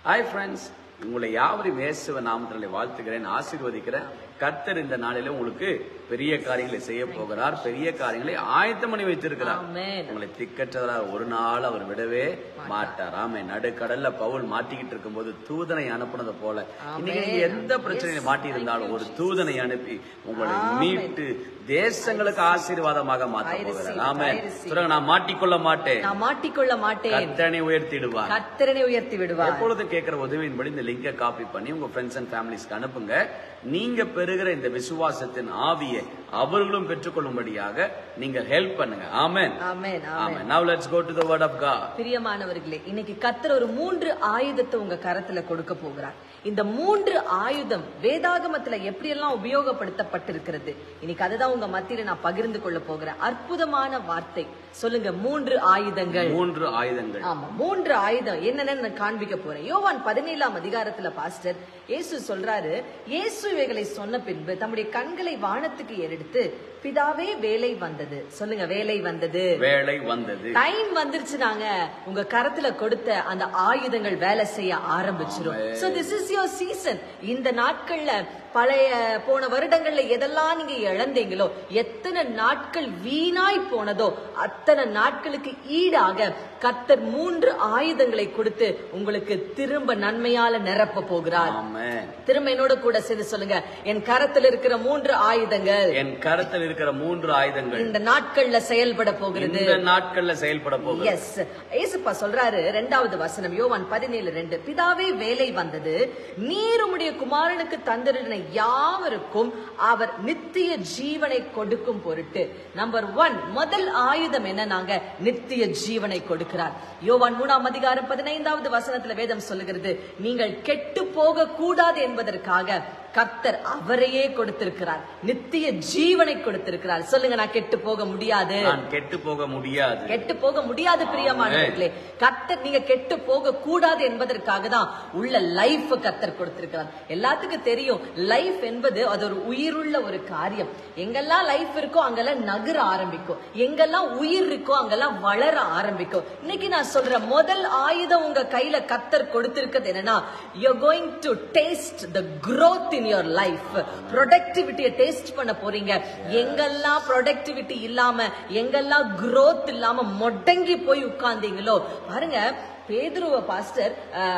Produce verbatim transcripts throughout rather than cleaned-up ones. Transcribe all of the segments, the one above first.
Hi friends, உங்களை யாவரையும் இயேசுவின் நாமத்திலே வாழ்த்துகிறேன், ஆசீர்வதிக்கிறேன். கர்த்தர் இந்த நாளிலே உங்களுக்கு பெரிய காரியங்களை செய்ய போகிறார், பெரிய காரியங்களை ஆயத்தம் பண்ணி வைத்திருக்கிறார். உங்களை திக்கற்றவராக ஒரு நாள் அவர் விடவே மாட்டார். ஆமே. நடுக்கடல்ல பவுல் மாட்டிக்கிட்டு இருக்கும் போது தூதனை அனுப்புனது போல இன்னைக்கு நீங்க எந்த பிரச்சனையில மாட்டி இருந்தாலும் ஒரு தூதனை அனுப்பி உங்களை மீட்டு தேசங்களுக்கு ஆசீர்வாதமாக மாற்ற போகிறார். ஆமே. நான் மாட்டிக்கொள்ள மாட்டேன், நான் மாட்டிக்கொள்ள மாட்டேன், கர்த்தனை உயர்த்திடுவார், கர்த்தனை உயர்த்தி விடுவார். எப்பொழுது கேட்கிற உதவியின்படி இந்த லிங்கை காப்பி பண்ணி உங்க ஃப்ரெண்ட்ஸ் அண்ட் ஃபேமிலிஸ்க்கு அனுப்புங்க. நீங்க பெறுகிற இந்த விசுவாசத்தின் ஆவியை அவர்களும் பெற்றுக்கொள்ளும்படியாக நீங்க ஹெல்ப் பண்ணுங்க. ஆமென். ஆமென். ஆமென். Now let's go to the word of God. பிரியமானவர்களே, இன்னைக்கு கர்த்தர் ஒரு மூன்று ஆயுதத்தை உங்க கரத்துல கொடுக்க போகிறார். இந்த மூன்று ஆயுதம் வேதாகமத்துல எப்படி எல்லாம் உபயோகப்படுத்தப்பட்டிருக்கிறது, இன்னைக்கு அதுதான் உங்க மத்தியில நான் பகிர்ந்து கொள்ள போகிறேன். அற்புதமான வார்த்தை. சொல்லுங்க, மூன்று ஆயுதங்கள். மூன்று ஆயுதங்கள். ஆமா, மூன்று ஆயுதம் என்னன்னு காண்பிக்க போறேன். யோவான் பதினேழாம் அதிகாரத்துல பாஸ்டர் இயேசு சொல்றாரு, இயேசு இவைகளை சொன்ன பின்பு தம்முடைய கண்களை வானத்துக்கு ஏறெடுத்து, பிதாவே வேலை வந்தது. சொல்லுங்க, வேலை வந்தது, வேலை வந்தது. டைம் வந்துருச்சு, நாங்க உங்க கரத்துல கொடுத்த அந்த ஆயுதங்கள் வேலை செய்ய ஆரம்பிச்சிரும். So this is your season. இந்த நாட்கள்ல பழைய போன வருடங்கள்ல எதெல்லாம் நீங்க இழந்தீங்களோ, எத்தனை நாட்கள் வீணாய் போனதோ அத்தனை நாட்களுக்கு ஈடாக கர்த்தர் மூன்று ஆயுதங்களை கொடுத்து உங்களுக்கு திரும்ப நன்மையால நிரப்ப போகிறார். திரும்ப என்னோட கூட சேர்ந்து சொல்லுங்க, என் கரத்தில் இருக்கிற மூன்று ஆயுதங்கள், என் கரத்தில் இருக்கிற மூன்று ஆயுதங்கள் இந்த நாட்கள்ல செயல்பட போகிறது, இந்த நாட்கள்ல செயல்பட போகிறது. எஸ், ஏசுப்பா சொல்றாரு, இரண்டாவது வசனம் யோவான் பதினேழு ரெண்டு, பிதாவே வேலை வந்தது, நீர் உம்முடைய குமாரனுக்கு தந்திருந்த யாவருக்கும் அவர் நித்திய ஜீவனை கொடுக்கும் பொருட்டு. நம்பர் ஒன், முதல் ஆயுதம் என்ன? நாங்க நித்திய ஜீவனை கொடுக்கிறார். யோவான் மூணாம் அதிகாரம் பதினைந்தாவது வசனத்துல வேதம் சொல்லுகிறது, நீங்கள் கெட்டு போக கூடாது என்பதற்காக கர்த்தர் அவரையே கொடுத்திருக்கிறார், நித்திய ஜீவனை கொடுத்திருக்கிறார். சொல்லுங்க, நான் கெட்டு போக முடியாது, நான் கெட்டு போக முடியாது, கெட்டு போக முடியாது. பிரியமானவர்களே, கர்த்தர் நீங்க கெட்டு போக கூடாது என்பதற்காக தான் உள்ள லைஃப் கர்த்தர் கொடுத்திருக்கிறார். எல்லாத்துக்கும் தெரியும், லைஃப் என்பது அது ஒரு உயிருள்ள ஒரு காரியம். எங்கெல்லாம் லைஃப் இருக்கோ அங்கெல்லாம் நகர ஆரம்பிக்கும், எங்கெல்லாம் உயிர் இருக்கோ அங்கெல்லாம் வளர ஆரம்பிக்கும். இன்னைக்கு நான் சொல்ற முதல் ஆயுதம் உங்க கையில கர்த்தர் கொடுத்திருக்கிறது என்னன்னா, you're going to taste the growth in your life. ப்ரொடக்டிவிட்டியை டேஸ்ட் பண்ண போறீங்க. எங்கெல்லாம் ப்ரொடக்டிவிட்டி இல்லாம, எங்கெல்லாம் growth இல்லாம மொடங்கி போய் உட்கார்ந்தீங்களோ பாருங்க. பேதுருவ பாஸ்டர்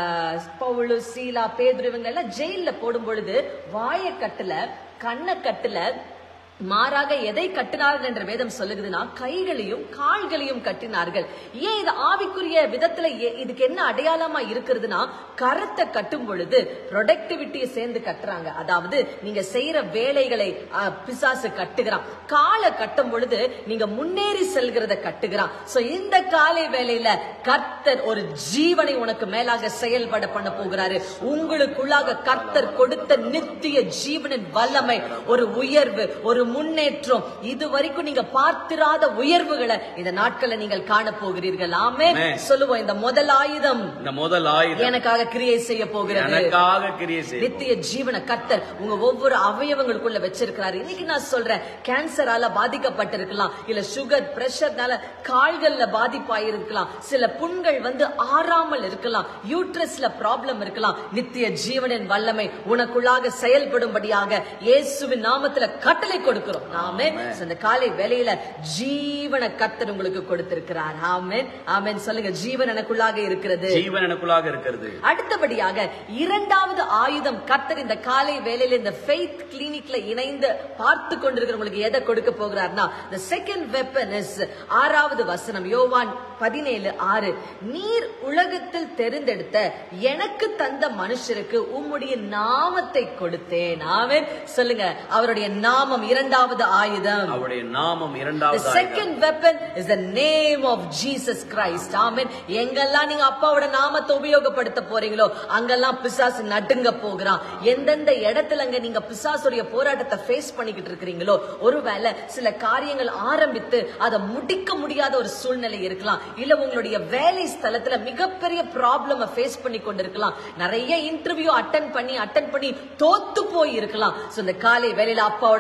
பவுல், சீலா, பேதுரு இவங்க எல்லாம் ஜெயில போடும் பொழுது வாயை கட்டுல, கண்ணை கட்டுல, மாறாக எதை கட்டினார்கள் என்ற வேதம் சொல்லுகிறதுனா கைகளையும் கால்களையும் கட்டினார்கள். ஏன் இது ஆவிக்குரிய விதத்துல இதுக்கு என்ன அடையாளமா இருக்கிறதுனா, கரத்தை கட்டும் பொழுது ப்ரொடக்டிவிட்டியை சேர்ந்து கட்டுறாங்க. அதாவது நீங்க செய்யற வேலைகளை பிசாசு கட்டுகிறான். காலை கட்டும் பொழுது நீங்க முன்னேறி செல்கிறத கட்டுகிறான். சோ இந்த காலை வேலையில கர்த்தர் ஒரு ஜீவனை உனக்கு மேலாக செயல்பட பண்ண போகிறாரு. உங்களுக்குள்ளாக கர்த்தர் கொடுத்த நித்திய ஜீவனின் வல்லமை, ஒரு உயர்வு, ஒரு முன்னேற்றம், இது வரைக்கும் நீங்க பார்த்திராத உயர்வுகளை இந்த நாட்களை நீங்கள் காண போகிறீர்கள். ஆமென். சொல்லுவோம், இந்த முதல் ஆயுதம், இந்த முதல் ஆயுதம் எனக்காக கிரியை செய்ய போகிறது, எனக்காக கிரியை செய்ய நித்திய ஜீவன கர்த்தர் உங்க ஒவ்வொரு அவயவங்களுக்குள்ள வச்சிருக்கிறாரு. இன்னைக்கு நான் சொல்றேன், கேன்சரால பாதிக்கப்பட்டிருக்கலாம், இல்ல சுகர் பிரஷர்னால கால்கள்ல பாதிப்பாயிருக்கலாம், சில புண்கள் வந்து ஆறாமல் இருக்கலாம், யூட்ரஸ்ல ப்ராப்ளம் இருக்கலாம். நித்திய ஜீவனின் வல்லமை உனக்குள்ளாக செயல்படும்படியாக இயேசுவின் நாமத்துல கட்டளை கொடுக்கிறோம். ஆமென். அந்த காலை வேளையில ஜீவன கர்த்தர் உங்களுக்கு கொடுத்திருக்கிறார். ஆமென். ஆமென். சொல்லுங்க, ஜீவன் எனக்குள்ளாக இருக்கிறது, ஜீவன் எனக்குள்ளாக இருக்கிறது. அடுத்தபடியாக இரண்டாவது ஆயுதம் கர்த்தர் இந்த காலை வேளையில இந்த ஃபெய்த் கிளினிக்ல இணைந்து பார்த்து கொண்டிருக்கிறவங்களுக்கு எதை கொடுக்க போகிறார்னா, the second weapon is ஆறாவது வசனம் யோவான் பதினேழு ஆறு, நீர் உலகத்தில் தெரிந்தெடுத்த எனக்கு தந்த மனுஷருக்கு உம்முடைய நாமத்தை கொடுத்தேன். ஆமென். சொல்லுங்க, அவருடைய நாமம் இரண்டாவது ஆயுதம், அவருடைய நாமம் இரண்டாவது ஆயுதம். The second weapon is the name of Jesus Christ. ஆமென். எங்கெல்லாம் நீங்க அப்பாவோட நாமத்தை உபயோகப்படுத்த போறீங்களோ அங்கெல்லாம் பிசாசு நடுங்க போகிறான். எந்தெந்த இடத்துல அங்க நீங்க பிசாசுடைய போராட்டத்தை ஃபேஸ் பண்ணிக்கிட்டு இருக்கிறீங்களோ, ஒருவேளை சில காரியங்கள் ஆரம்பித்து அதை முடிக்க முடியாத ஒரு சூழ்நிலை இருக்கலாம், இல்ல உங்களுடைய வேலை ஸ்தலத்துல மிகப்பெரிய ப்ராப்ளம் ஃபேஸ் பண்ணி கொண்டிருக்கலாம், நிறைய இன்டர்வியூ அட்டெண்ட் பண்ணி அட்டெண்ட் பண்ணி தோத்து போய் இருக்கலாம். சோ இந்த காலை வேலையில அப்பாவோட நாமத்தை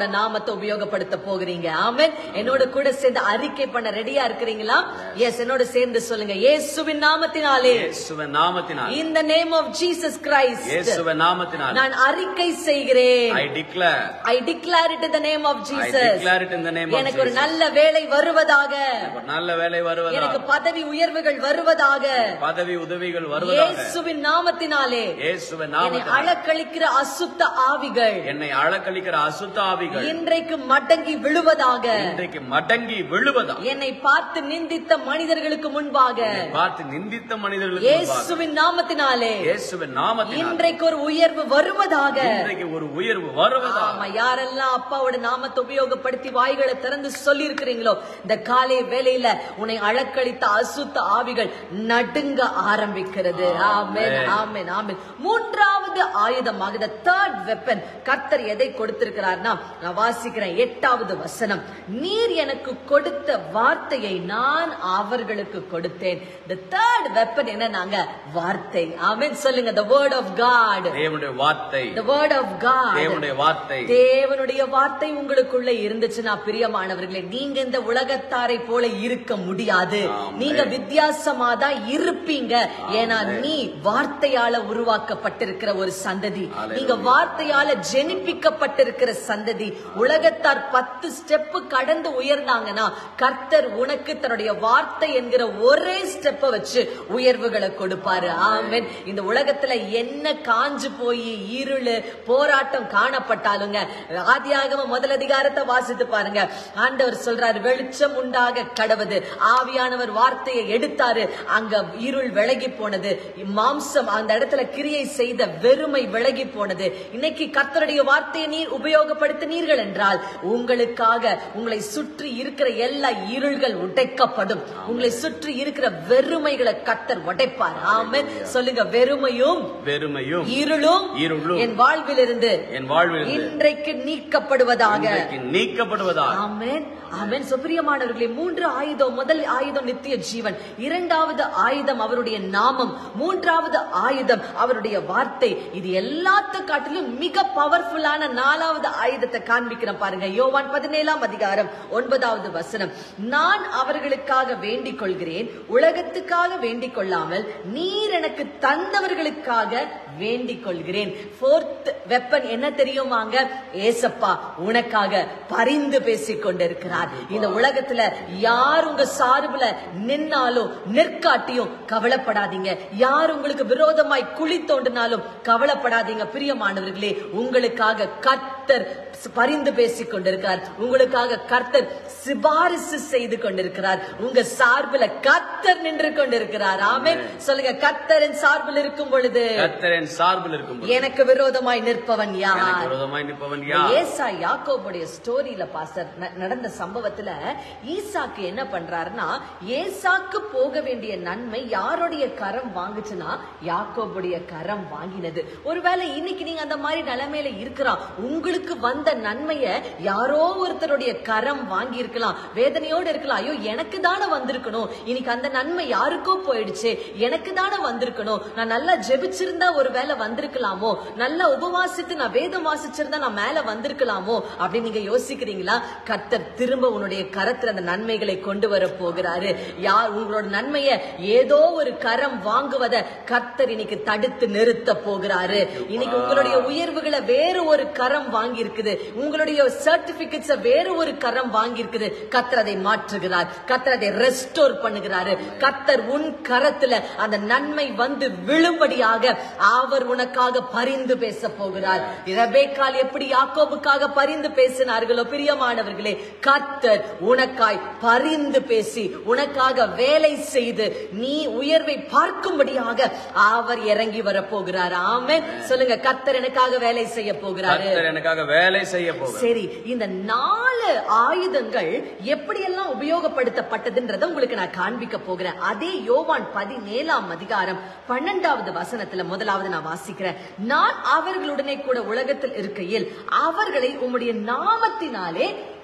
நாமத்தை உபயோகப்படுத்த போகிறீங்க. ஆமென். என்னோட கூட சேர்ந்து அறிக்கை பண்ண ரெடியா இருக்கிறீங்களா? எஸ், என்னோட சேர்ந்து சொல்லுங்க. இயேசுவின் நாமத்தினாலே, இயேசுவின் நாமத்தினாலே, in the name of Jesus Christ, இயேசுவின் நாமத்தினாலே நான் அறிக்கை செய்கிறேன். I declare, I declare it in the name of Jesus. I declare it in the name of எனக்கு ஒரு Jesus. நல்ல வேலை வருவதாக, எனக்கு ஒரு நல்ல வேலை வருவதாக, எனக்கு பதவி உயர்வுகள் வருவதாக, பதவி உதவிகள் வருவதாக, இயேசுவின் நாமத்தினாலே, இயேசுவின் என்னை நாமத்தினாலே அலக்களிக்கிற அசுத்த ஆவிகள், என்னை அலக்களிக்கிற அசுத்த ஆவிகள் இன்றைக்கு மடங்கி விழுவதாக, இன்றைக்கு மடங்கி விழுவதாக, என்னை பார்த்து நிந்தித்த மனிதர்களுக்கு முன்பாக, என்னை பார்த்து நிந்தித்த மனிதர்களுக்கு முன்பாக, இயேசுவின் நாமத்தினாலே, இயேசுவின் நாமத்தினாலே இன்றைக்கு ஒரு உயர்வு வருவதாக, இன்றைக்கு ஒரு உயர்வு வருவதாக. ஆமா, யாரெல்லாம் அப்பாவோட நாமத்தை உபயோகப்படுத்தி வாய்களை திறந்து சொல்லி இருக்கிறீங்களோ, இந்த காலை வேளையில உன்னை அலக்களித்த அசுத்த ஆவிகள் நடுங்க ஆரம்பிக்கிறது. ஆமென், ஆமென், ஆமென். மூன்றாவது ஆயுதமாக the third weapon கர்த்தர் எதை கொடுத்திருக்கிறார்னா, நான் வாசிக்கிறேன் எட்டாவது வசனம். நீர் எனக்கு கொடுத்த வார்த்தையை நான் அவர்களுக்கு கொடுத்தேன். the third weapon என்னன்னாங்க, வார்த்தை. ஆமென், சொல்லுங்க. the word of God, தேவனுடைய வார்த்தை, the word of God, தேவனுடைய வார்த்தை. தேவனுடைய வார்த்தை உங்களுக்குள்ள இருந்துச்சுன்னா பிரியமானவர்களே, நீங்க இந்த உலகத்தாரை போல இருக்க முடியாது. நீங்க வித்தியாசமா தான் இருப்பீங்க. ஏன்னா நீ வார்த்தையால உருவாக்கப்பட்டிருக்கிற ஒரு சந்ததி, நீங்க வார்த்தையால ஜெனிப்பிக்கப்பட்டிருக்கிற சந்ததி. உலகத்தார் பத்து ஸ்டெப் கடந்து உயர்ந்தாங்கன்னா, கர்த்தர் உனக்கு தன்னுடைய வார்த்தை என்கிற ஒரே ஸ்டெப்ப வச்சு உயர்வுகளை கொடுப்பாரு. ஆமென். இந்த உலகத்துல என்ன காஞ்சு போய் இருளு போராட்டம் காணப்பட்டாலுங்க, ஆதியாகமம் முதல் அதிகாரத்தை வாசித்து பாருங்க. ஆண்டவர் சொல்றாரு, வெளிச்சம் உண்டாக கடவுது. ஆவியானவர் வார்த்தையை எடுத்தாரு, அங்க இருள் விலகி போனது. மாம்சம் அந்த இடத்துல கிரியை செய்த வெறுமை விலகி போனது. இன்னைக்கு கர்த்தருடைய வார்த்தையை நீர் உபயோகப்படுத்தினீர்கள் என்றால், உங்களுக்காக உங்களை சுற்றி இருக்கிற எல்லா இருள்கள் உடைக்கப்படும். உங்களை சுற்றி இருக்கிற வெறுமைகளை கர்த்தர் உடைப்பார். ஆமென், சொல்லுங்க. வெறுமையும் வெறுமையும் இருளும் இருளும் என் வாழ்விலிருந்து என் வாழ்வில் இன்றைக்கு நீக்கப்படுவதாக, நீக்கப்படுவதாக. ஆமென், ஆமென். சுப்பிரியமானவர்களே, மூன்று ஆயுதம். முதல் ஆயுதம் நித்திய ஜீவன், இரண்டாவது ஆயுதம் அவருடைய நாமம், மூன்றாவது ஆயுதம் அவருடைய வார்த்தை. இது எல்லாத்த காட்டிலும் மிக பவர்ஃபுல்லான நாலாவது ஆயுதத்தை காண்பிக்கிறேன் பாருங்க. யோவான் பதினேழாம் அதிகாரம் ஒன்பதாவது வசனம். நான் அவர்களுக்காக வேண்டிக் கொள்கிறேன், உலகத்துக்காக வேண்டிக் கொள்ளாமல் நீர் எனக்கு தந்தவர்களுக்காக வேண்டிக் கொள்கிறேன். ஃபோர்த் வெப்பன் என்ன தெரியுமாங்க? ஏசப்பா உனக்காக பரிந்து பேசிக் கொண்டிருக்கிறார். இந்த உலகத்துல யார் உங்க சார்புல நின்னாலும் நிற்காட்டியும் கவலைப்படாதீங்க. யார் உங்களுக்கு விரோதமாய் குழி தோண்டினாலும் கவலைப்படாதீங்க. பிரியமானவர்களே, உங்களுக்காக கர்த்தர் பரிந்து பேசிக் கொண்டிருக்கிறார். உங்களுக்காக கர்த்தர் சிபாரிசு செய்து கொண்டிருக்கிறார். உங்க சார்பில் கர்த்தர் நின்று கொண்டிருக்கிறார். ஆமென், சொல்லுங்க. கர்த்தரின் சார்பில் இருக்கும் பொழுது, கர்த்தரின் சார்பில் இருக்கும் எனக்கு விரோதமாய் நிற்பவன் யார்? எனக்கு விரோதமாய் நிற்பவன் யார்? ஏசா யாக்கோபுடைய ஸ்டோரியில பாஸ்டர் நடந்த சம்பவத்துல ஈசாக்கு என்ன பண்றாருன்னா, ஏசாக்கு போக வேண்டிய நன்மை யாருடைய கரம் வாங்குச்சுன்னா, யாக்கோபுடைய கரம் வாங்கினது. ஒருவேளை இன்னைக்கு நீங்க அந்த மாதிரி நிலைமையில இருக்கிறான், உங்களுக்கு வந்த நன்மைய யாரோ ஒருத்தருடைய கரம் வாங்கி இருக்கலாம். வேதனையோடு இருக்கலாம். ஐயோ, எனக்கு தானே வந்திருக்கணும், இன்னைக்கு அந்த நன்மை யாருக்கோ போயிடுச்சு, எனக்கு தானே வந்திருக்கணும், நான் நல்லா ஜெபிச்சிருந்தா ஒரு வேலை வந்திருக்கலாமோ, நல்லா உபவாசித்து நான் வேதம் வாசிச்சிருந்தா நான் மேல வந்திருக்கலாமோ அப்படின்னு நீங்க யோசிக்கிறீங்களா? கர்த்தர் திரும்ப உன்னுடைய கரத்துல அந்த நன்மைகளை கொண்டு வர போகிறாரு. யார் உங்களோட நன்மைய ஏதோ ஒரு கரம் வாங்குவத கர்த்தர் இன்னைக்கு தடுத்து நிறுத்த போகிறாரு. இன்னைக்கு உங்களுடைய உயர்வுகளை வேறு ஒரு கரம் வாங்கி இருக்குது, உங்களுடைய சர்டிபிகேட்ஸ் வேற ஒரு கரம் வாங்கி இருக்குது. கர்த்தர் அதை மாற்றுகிறார், கர்த்தர் அதை ரெஸ்டோர் பண்ணுகிறாரு. கர்த்தர் உன் கரத்துல அந்த நன்மை வந்து விழும்படியாக அவர் உனக்காக பரிந்து பேச போகிறார். ரெபெக்காள் எப்படி யாக்கோபுக்காக பரிந்து பேசினார்களோ, பிரியமானவர்களே, கர்த்தர் உனக்காய் பரிந்து பேசி உனக்காக வேலை செய்து நீ உயர்வை பார்க்கும்படியாக அவர் இறங்கி வர போகிறார். ஆமென், சொல்லுங்க. கர்த்தர் எனக்காக வேலை செய்ய போகிறாரு. கர்த்தர் எனக்காக வேலை செய்ய போகிறார். சரி, இந்த நாலு ஆயுதங்கள் எப்படியெல்லாம் உபயோகப்படுத்தப்பட்டதுன்றத உங்களுக்கு நான் காண்பிக்க போகிறேன். அதே யோவான் பதினேழாம் அதிகாரம் பன்னெண்டாவது வசனத்துல முதலாவது நான் வாசிக்கிறேன். நான் அவர்களுடனே கூட உலகத்தில் இருக்கையில் அவர்களை உம்முடைய நாமத்தினாலே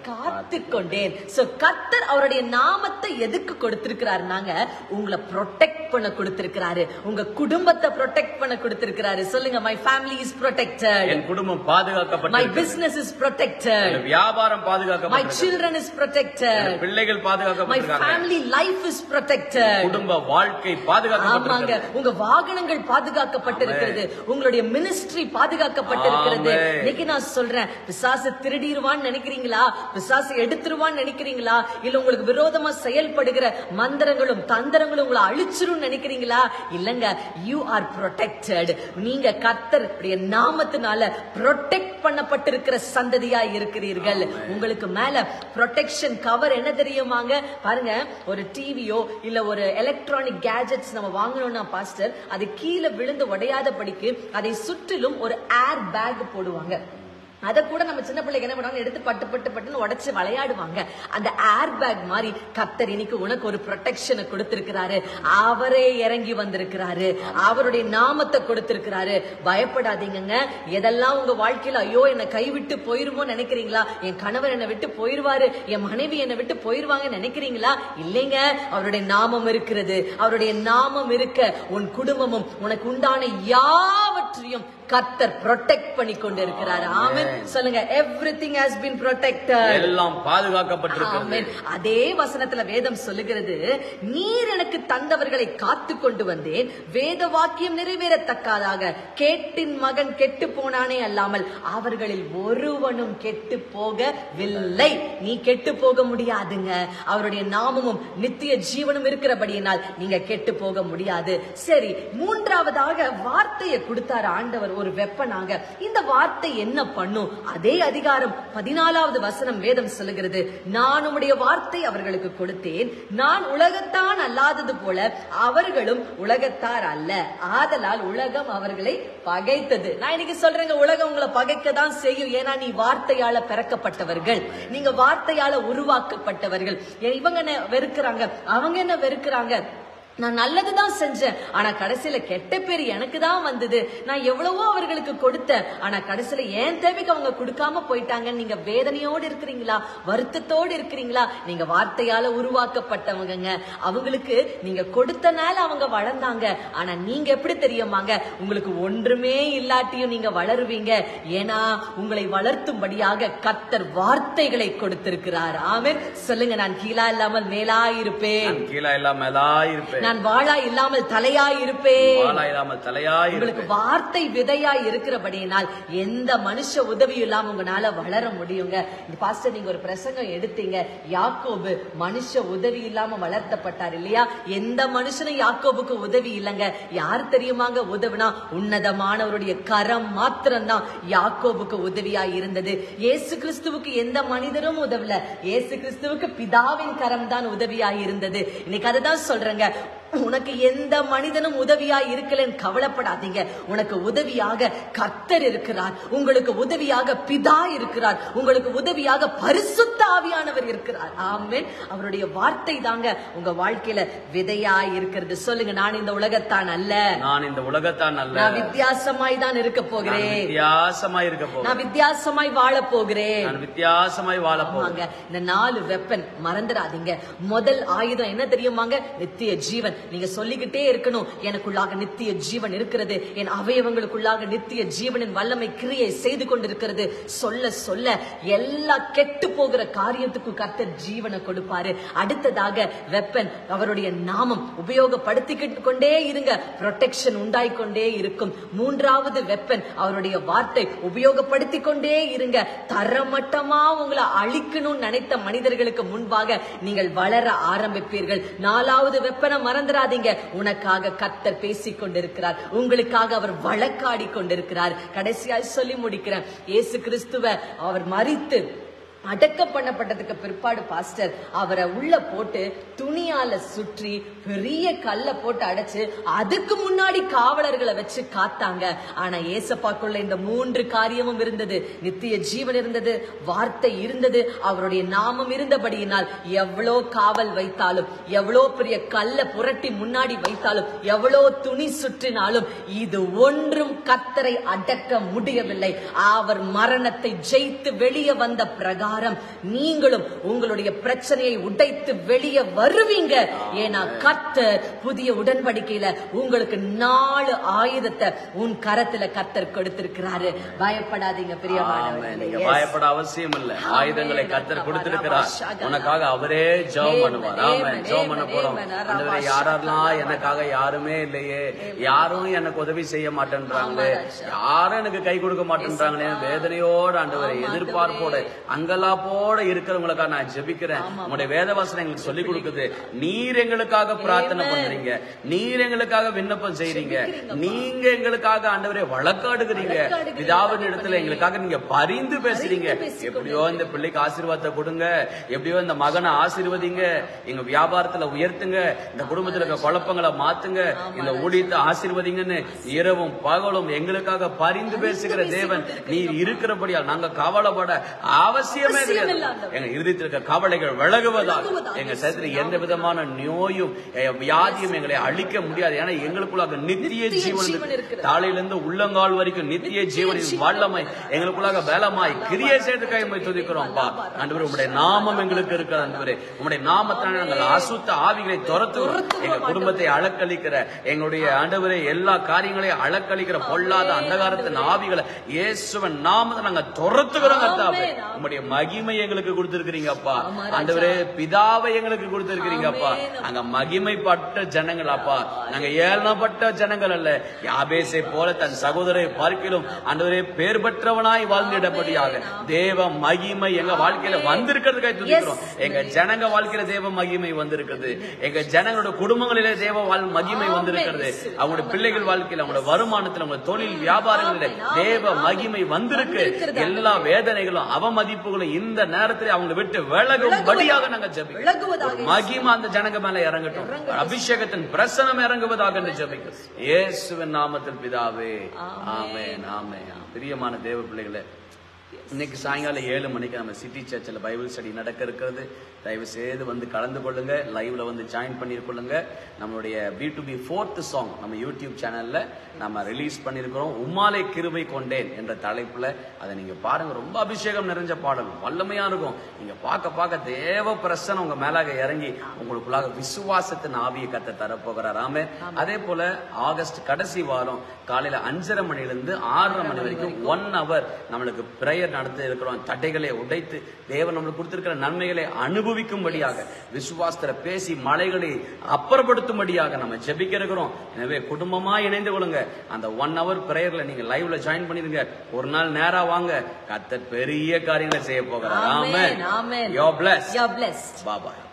காத்து கொண்டேன். சோ கர்த்தர் அவருடைய நாமத்தை எதுக்கு கொடுத்திருக்கிறாருனாங்க, உங்களை ப்ரொடெக்ட் பண்ண கொடுத்திருக்கிறாரு, உங்க குடும்பத்தை ப்ரொடெக்ட் பண்ண கொடுத்திருக்கிறாரு. சொல்லுங்க, my family is protected, என் குடும்பம் பாதுகாக்கப்பட்டிருக்கிறது, my business is protected, என் வியாபாரம் பாதுகாக்கப்பட்டிருக்கிறது, my children is protected, என் பிள்ளைகள் பாதுகாக்கப்பட்டிருக்காங்க, my family life is protected, குடும்ப வாழ்க்கை பாதுகாக்கப்பட்டிருக்கிறது, உங்க வாகனங்கள் பாதுகாக்கப்பட்டிருக்கிறது, உங்களுடைய மினிஸ்ட்ரி பாதுகாக்கப்பட்டிருக்கிறது. இன்னைக்கு நான் சொல்றேன், பிசாசு திருடிடுவான்னு நினைக்கிறீங்களா, பிசாசு எடுத்துருவான்னு நினைக்கிறீங்களா, இல்ல உங்களுக்கு விரோதமா செயல்படுகிற மந்திரங்களும் தந்திரங்களும் உங்களை அழிச்சிரும் நினைக்கிறீங்களா? இல்லங்க, you are protected. நீங்க கர்த்தருடைய நாமத்தினால protect பண்ணப்பட்டிருக்கிற சந்ததியா இருக்கிறீர்கள். உங்களுக்கு மேல ப்ரொடெக்ஷன் கவர் என்ன தெரியுமாங்க? பாருங்க, ஒரு டிவியோ இல்ல ஒரு எலக்ட்ரானிக் கேஜெட்ஸ் நம்ம வாங்கணும்னா பாஸ்டர், அது கீழே விழுந்து உடையாத படிக்கு அதை சுற்றிலும் ஒரு ஏர் பேக் போடுவாங்க. அத கூட நம்ம சின்ன பிள்ளைங்க என்ன பண்ணுவாங்க, எடுத்து பட்டு பட்டு பட்டுன்னு உடைச்சு விளையாடுவாங்க. அந்த ஏர் பேக் மாதிரி கர்த்தர் இன்னைக்கு உனக்கு ஒரு ப்ரொடெக்ஷனை கொடுத்திருக்கிறாரு. அவரே இறங்கி வந்திருக்கிறாரு, அவருடைய நாமத்தை கொடுத்திருக்கிறாரு. பயப்படாதீங்க. எதெல்லாம் உங்க வாழ்க்கையில ஐயோ என்னை கைவிட்டு போயிருமோ நினைக்கிறீங்களா, என் கணவர் என்னை விட்டு போயிருவாரு, என் மனைவி என்னை விட்டு போயிருவாங்க நினைக்கிறீங்களா? இல்லைங்க, அவருடைய நாமம் இருக்கிறது. அவருடைய நாமம் இருக்க உன் குடும்பமும் உனக்கு உண்டான யாவற்றையும் கர்த்தர் ப்ரொடெக்ட் பண்ணி கொண்டு இருக்கிறார். ஆமென். சொல்லுங்க, everything has been protected, எல்லாம் பாதுகாக்கப்பட்டிருக்கிறது. ஆமென். அதே வசனத்துல வேதம் சொல்லுகிறது, நீர் எனக்கு தந்தவர்களை காத்து கொண்டு வந்தேன், வேத வாக்கியம் நிறைவேறத்தக்கதாக. கேட்டின் மகன் கெட்டு போனானே அல்லாமல் அவர்களில் ஒருவனும் கெட்டு போகவில்லை. நீ கெட்டு போக முடியாதுங்க. அவருடைய நாமமும் நித்திய ஜீவனும் இருக்கிறபடியினால் நீங்க கெட்டு போக முடியாது. சரி, மூன்றாவதாக வார்த்தையை கொடுத்தார் ஆண்டவர், ஒரு வெப்பனாக. இந்த வார்த்தை என்ன பண்ணும்? அதே அதிகாரம் பதினாலாவது வசனம் வேதம் சொல்லுகிறது, நான் உம்முடைய வார்த்தை அவர்களுக்கு கொடுத்தேன், நான் உலகத்தான் அல்லாதது போல அவர்களும் உலகத்தார் அல்ல, ஆதலால் உலகம் அவர்களை பகைத்தது. நான் இன்னைக்கு சொல்றேங்க, உலகம் உங்களை பகைக்க தான் செய்யும். ஏன்னா நீ வார்த்தையால பிறக்கப்பட்டவர்கள், நீங்க வார்த்தையால உருவாக்கப்பட்டவர்கள். இவங்க என்ன வெறுக்கிறாங்க, அவங்க என்ன வெறுக்கிறாங்க, நான் நல்லதுதான் செஞ்சேன், ஆனா கடைசியில கெட்ட பேர் எனக்கு தான் வந்தது. நான் எவ்வளவோ அவர்களுக்கு கொடுத்தேன், ஆனா கடைசியில ஏன் தேவைக்கு அவங்க கொடுக்காம போயிட்டாங்க. நீங்க வேதனையோடு இருக்கிறீங்களா, வருத்தத்தோடு இருக்கிறீங்களா? நீங்க வார்த்தையால உருவாக்கப்பட்டவங்க. அவங்களுக்கு நீங்க கொடுத்தனால அவங்க வளர்ந்தாங்க. ஆனா நீங்க எப்படி தெரியுமாங்க, உங்களுக்கு ஒன்றுமே இல்லாட்டியும் நீங்க வளருவீங்க. ஏன்னா உங்களை வளர்த்தும்படியாக கர்த்தர் வார்த்தைகளை கொடுத்திருக்கிறார். ஆமென். சொல்லுங்க, நான் கீழா இல்லாமல் மேலா இருப்பேன், கீழா இல்லாமல் மேலா இருப்பேன், நான் வாளா இல்லாமல் தலையாய் இருப்பேன். வாளா இல்லாமல் தலையாய் இருப்பேன். உங்களுக்கு வார்த்தை விதையாய் இருக்கிறபடியினால் எந்த மனுஷ உதவி இல்லாம உங்களால வளர முடியுங்க. இந்த பாஸ்டர், நீங்க ஒரு பிரசங்கம் எடுத்தீங்க, யாக்கோபு மனுஷ உதவி இல்லாம வளர்த்தப்பட்டார் இல்லையா? எந்த மனுஷனும் யாக்கோபுக்கு உதவி இல்லைங்க. யார் தெரியுமாங்க உதவினா? உன்னதமானவருடைய கரம் மாத்திரம்தான் யாக்கோபுக்கு உதவியாய் இருந்தது. இயேசு கிறிஸ்துவுக்கு எந்த மனிதரும் உதவல, இயேசு கிறிஸ்துவுக்கு பிதாவின் கரம் தான் உதவியாய் இருந்தது. இன்னைக்கு அதுதான் சொல்றேங்க, உனக்கு எந்த மனிதனும் உதவியா இருக்கலன்னு கவலைப்படாதீங்க. உனக்கு உதவியாக கர்த்தர் இருக்கிறார், உங்களுக்கு உதவியாக பிதா இருக்கிறார், உங்களுக்கு உதவியாக பரிசுத்த ஆவியானவர் இருக்கிறார். ஆமென். அவருடைய வார்த்தை தாங்க உங்க வாழ்க்கையில விதையா இருக்கிறது. சொல்லுங்க, நான் இந்த உலகத்தான் அல்ல, நான் இந்த உலகத்தான் அல்ல, நான் வித்தியாசமாய் தான் இருக்க போகிறேன், வித்தியாசமாய் இருக்க போகிறேன், நான் வித்தியாசமாய் வாழ போகிறேன், நான் வித்தியாசமாய் வாழ போகிறேன். இந்த நாலு வெப்பன் மறந்துடாதீங்க. முதல் ஆயுதம் என்ன தெரியுமாங்க? நித்திய ஜீவன். நீங்க சொல்லிக்கிட்டே இருக்கணும், எனக்குள்ளாக நித்திய ஜீவன் இருக்கிறது, என் அவயவங்களுக்குள்ளாக நித்திய ஜீவனின் வல்லமை கிரியை செய்து கொண்டிருக்கிறது. சொல்ல சொல்ல எல்லா கெட்டு போகிற காரியத்துக்கும் கர்த்தர் ஜீவனை கொடுப்பாரு. அடுத்ததாக வெப்பன், அவருடைய நாமம் உபயோகப்படுத்திக்கிட்டு கொண்டே இருங்க, ப்ரொடெக்ஷன் உண்டாய்கொண்டே இருக்கும். மூன்றாவது வெப்பன், அவருடைய வார்த்தை உபயோகப்படுத்தி கொண்டே இருங்க. தரமட்டமா உங்களை அழிக்கணும்னு நினைத்த மனிதர்களுக்கு முன்பாக நீங்கள் வளர ஆரம்பிப்பீர்கள். நாலாவது வெப்பனை மறந்துடாதீங்க, உனக்காக கர்த்தர் பேசிக் கொண்டிருக்கிறார், உங்களுக்காக அவர் வழக்காடி கொண்டிருக்கிறார். கடைசியாய் சொல்லி முடிக்கிறேன், இயேசு கிறிஸ்துவ அவர் மரித்து அடக்கம் பண்ணப்பட்டதுக்கு பிற்பாடு பாஸ்டர் அவரை உள்ள போட்டு துணியால சுற்றி பெரிய கல்ல போட்டு அடைச்சு அதுக்கு முன்னாடி காவலர்களை வச்சு காத்தாங்க. ஆனா ஏசப்பாக்குள்ள இந்த மூன்று காரியமும் இருந்தது. நித்திய ஜீவன் இருந்தது, வார்த்தை இருந்தது, அவருடைய நாமம் இருந்தபடியினால் எவ்வளோ காவல் வைத்தாலும், எவ்வளோ பெரிய கல்ல புரட்டி முன்னாடி வைத்தாலும், எவ்வளோ துணி சுற்றினாலும் இது ஒன்றும் கர்த்தரை அடக்க முடியவில்லை. அவர் மரணத்தை ஜெயித்து வெளியே வந்த பிரகாரம் பிரகாரம் நீங்களும் உங்களுடைய பிரச்சனையை உடைத்து வெளியே வருவீங்க. ஏன்னா கர்த்தர் புதிய உடன்படிக்கையில உங்களுக்கு நாலு ஆயுதத்தை உன் கரத்துல கர்த்தர் கொடுத்திருக்கிறாரு. பயப்படாதீங்க பிரியமானவர்களே. பயப்பட அவசியம் இல்ல. ஆயுதங்களை கர்த்தர் கொடுத்திருக்கிறார். உனக்காக அவரே ஜெபம் பண்ணுவார். ஆமென். ஜெபம் பண்ண போறோம். ஆண்டவரே, யாரெல்லாம் எனக்காக யாருமே இல்லையே, யாரும் எனக்கு உதவி செய்ய மாட்டேன்றாங்களே, யாரும் எனக்கு கை கொடுக்க மாட்டேன்றாங்களே, வேதனையோட ஆண்டவரே, எதிர்பார்ப்போட அங்கலாப்போட இருக்கிறவங்களுக்காக நான் ஜெபிக்கிறேன். உங்களுடைய வேதவசனம் எங்களுக்கு சொல்லிக் கொடுக்குது. நீர் எங்களுக்காக பிரார்த்தனை பண்றீங்க, நீர் எங்களுக்காக விண்ணப்பம் செய்றீங்க, நீங்க எங்களுக்காக ஆண்டவரே வழக்காடுகிறீங்க. பிதாவின் இடத்துல எங்களுக்காக நீங்க பரிந்து பேசுறீங்க. எப்படியோ இந்த பிள்ளைக்கு ஆசீர்வாதத்தை கொடுங்க, எப்படியோ இந்த மகனை ஆசீர்வதிங்க, எங்க வியாபாரத்துல உயர்த்துங்க, இந்த குடும்பத்துல இருக்க குழப்பங்களை மாத்துங்க, இந்த ஊழியத்தை ஆசீர்வதிங்கன்னு இரவும் பகலும் எங்களுக்காக பரிந்து பேசுகிற தேவன் நீர் இருக்கிறபடியால் நாங்க கவலைப்பட அவசியமே கிடையாது. எங்க இருதயத்தில் இருக்க கவலைகள் விலகுவதால் எங்க சரீரத்தில் எந்த விதமான நோயும் வியாதியும் எங்களை அழிக்க முடியாது. ஏன்னா எங்களுக்குள்ளாக நித்திய ஜீவன் இருக்கு. தாளையிலிருந்து உள்ளங்கால் வரைக்கும் நித்திய ஜீவனின் வல்லமை எங்களுக்குள்ளாக பலமாய் கிரியை செய்து கைமை துதிக்கிறோம். ஆண்டவரே, உம்முடைய நாமம் எங்களுக்கு இருக்கிற ஆண்டவரே, உம்முடைய நாமத்தால் நாங்கள் அசுத்த ஆவிகளை துரத்துகிறோம். எங்க குடும்பத்தை அலக்களிக்கிற, எங்களுடைய ஆண்டவரே எல்லா காரியங்களையும் அலக்களிக்கிற பொல்லாத அந்தகாரத்தின் ஆவிகளை இயேசுவின் நாமத்தை நாங்க துரத்துகிறோம். கர்த்தாவே, உம்முடைய மகிமை எங்களுக்கு கொடுத்திருக்கிறீங்க அப்பா. ஆண்டவரே, பிதாவை எங்களுக்கு கொடுத்திருக்கிறீங்க அப்பா. நாங்க மகிமைப்பட்ட ஜனங்கள் அப்பா, நாங்க ஏளனப்பட்ட ஜனங்கள் அல்ல. யாபேசை போல தன் சகோதரை பார்க்கிலும் ஆண்டவரே பேர் பெற்றவனாய் வாழ்ந்திடபடியாக தேவ மகிமை எங்க வாழ்க்கையில வந்திருக்கிறதுக்காக துதிக்கிறோம். எங்க ஜனங்க வாழ்க்கையில தேவ மகிமை வந்திருக்கிறது. எங்க ஜனங்களோட குடும்பங்களிலே தேவ மகிமை வந்திருக்கிறது. அவங்களுடைய பிள்ளைகள் வாழ்க்கையில, அவங்களோட வருமானத்தில், அவங்க தொழில் வியாபாரங்களிலே தேவ மகிமை வந்திருக்கு. எல்லா வேதனைகளும் அவமதிப்புகளும் இந்த நேரத்தில் அவங்க விட்டு விலகும்படியாக நாங்க ஜெபிக்கிறோம். மகிமை அந்த ஜனங்க மேல இறங்கட்டும். அபிஷேகத்தின் பிரசனம் இறங்குவதாக என்று ஜெபிக்கிறோம். இயேசுவின் நாமத்தில் பிதாவே, ஆமென், ஆமென். பிரியமான தேவ பிள்ளைகளே, இன்னைக்கு சாயங்காலம் ஏழு மணிக்கு நம்ம சிட்டி சர்ச்சில் பைபிள் ஸ்டடி நடக்க இருக்கிறது. தயவு செய்து வந்து கலந்து கொள்ளுங்க, லைவ்ல வந்து ஜாயின் பண்ணிருக்கொள்ளுங்க. நம்மளுடைய B to B fourth song நம்ம யூடியூப் சேனல்ல நம்ம ரிலீஸ் பண்ணிருக்கிறோம். உம்மாலே கிருபை கொண்டேன் என்ற தலைப்புல அதை நீங்க பாருங்க. ரொம்ப அபிஷேகம் நிறைஞ்ச பாடல், வல்லமையா இருக்கும். நீங்க பார்க்க பார்க்க தேவ பிரசனம் உங்க மேலாக இறங்கி உங்களுக்குள்ளாக விசுவாசத்தின் ஆவியை கத்த தரப்போகிறார். ஆமே. அதே போல ஆகஸ்ட் கடைசி வாரம் காலையில அஞ்சரை மணிலிருந்து ஆறரை மணி வரைக்கும் ஒன் ஹவர் நம்மளுக்கு பிரேயர் நடத்த இருக்கிறோம். தடைகளை உடைத்து தேவன் நம்மளுக்கு கொடுத்திருக்கிற நன்மைகளை அனுபவிக்கும்படியாக, விசுவாசத்துல பேசி மலைகளை அப்புறப்படுத்தும்படியாக நம்ம ஜெபிக்க இருக்கிறோம். எனவே குடும்பமா இணைந்து கொள்ளுங்க. அந்த ஒன் ஹவர் பிரேயர்ல நீங்க லைவ்ல ஜாயின் பண்ணிருங்க. ஒரு நாள் நேரா வாங்க, கர்த்தர் பெரிய காரியங்களை செய்ய போகிறார். ஆமென். ஆமென். You are blessed. You are blessed. Bye bye.